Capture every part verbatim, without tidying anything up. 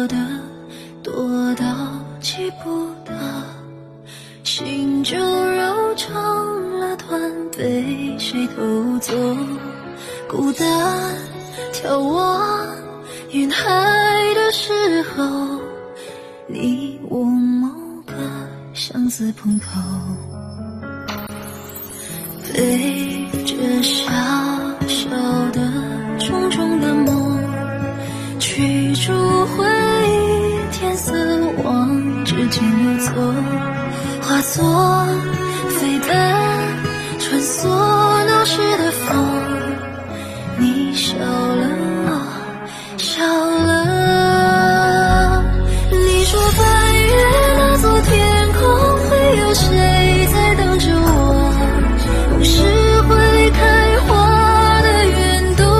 舍得躲到记不得，心就肉成了团，被谁偷走？孤单眺望云海的时候，你我某个相思碰头，背着小小的重重的梦，驱逐回忆，天色往指尖流走，化作飞奔穿梭闹市的风。你笑了，我笑了。你说翻越那座天空，会有谁在等着我？梦是会开花的云朵。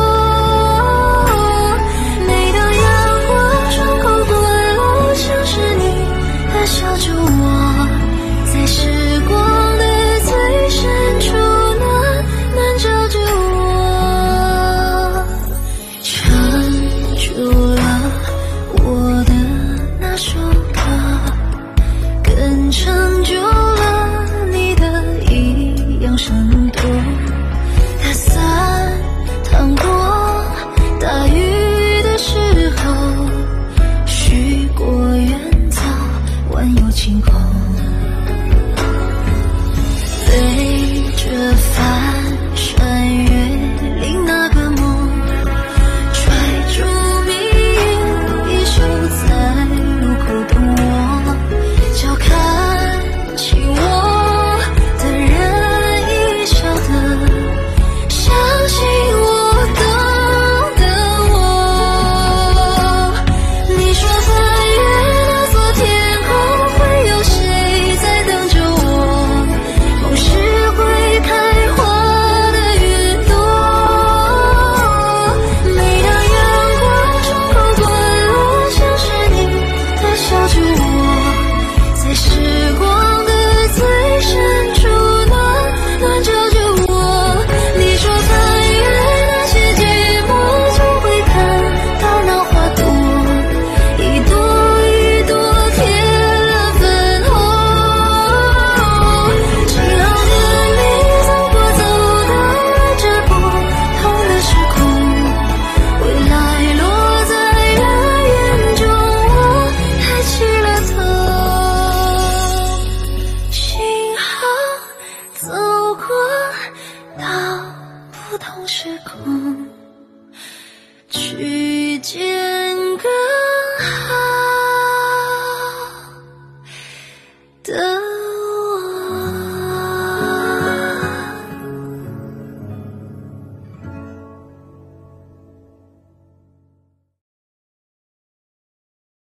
每当阳光穿过滚落，像是你的笑着我，在时光的最深处暖暖照着我。我的那首歌，更成就了你的一样生动。打伞淌过大雨的时候，许过愿早晚有晴空。背着翻山越岭那个梦，拽住在路口等我，叫看起我的人已晓得，相信我，等等我。你说翻越那座天空，会有谁在等着我？梦是会开花的云朵。每当阳光冲口滚落，像是你的笑着我，在时光的最深处暖暖照着我。你说翻越那些寂寞，就会看到那花朵，一朵一朵贴了粉红。幸好跟你走过走的这不同的时空，未来落在人眼中，我抬起了头。幸好走过到不同时空。